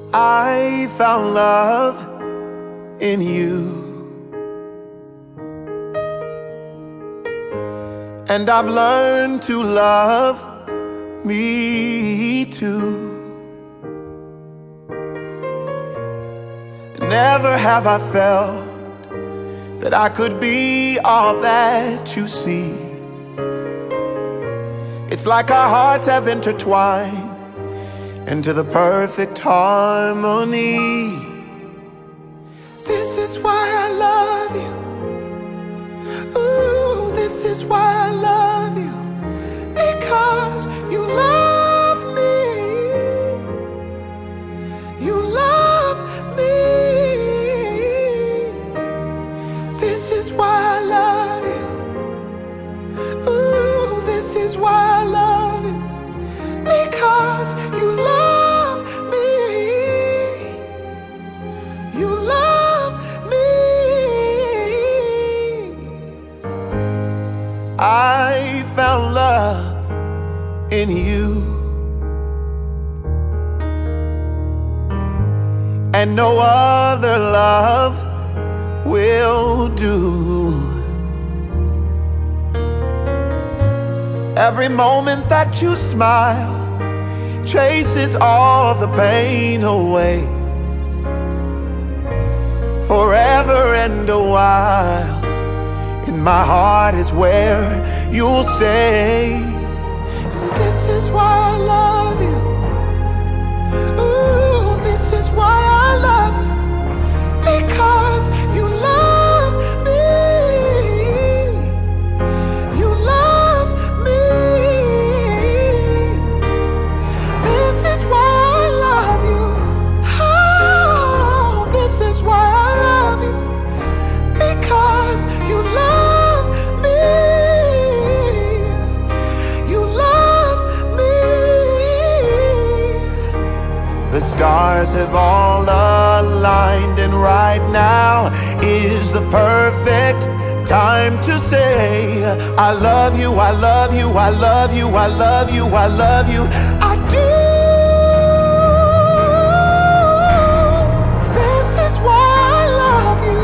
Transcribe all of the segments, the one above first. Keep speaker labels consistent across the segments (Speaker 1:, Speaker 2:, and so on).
Speaker 1: I found love in you, and I've learned to love me too. Never have I felt that I could be all that you see. It's like our hearts have intertwined into the perfect harmony. This is why I love you. Ooh, this is why I love you. Because you love me. You love me. This is why I love you. Ooh, this is why I love you. Because you love me. You love me. I found love in you, and no other love will do. Every moment that you smile chases all the pain away. Forever and a while, in my heart is where you'll stay. And this is why I love you. Ooh, this is why I love you. Because you love me. You love me. This is why I love you. Oh, this is why I love you. Because you love me. You love me. The stars have all aligned, and right now is the perfect time to say I love you, I love you, I love you, I love you, I love you, I do. This is why I love you.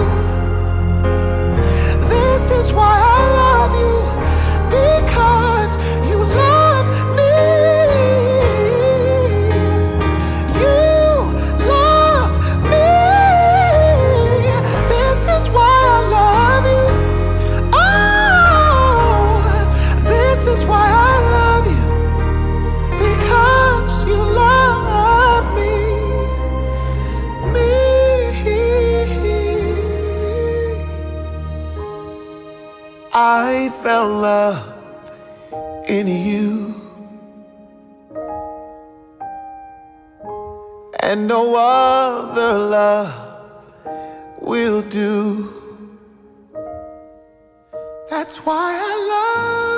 Speaker 1: This is why I love you. Because you love me. You love me. This is why I love you. Oh, this is why I love you. Because you love me. I found love in you, and no other love will do. That's why I love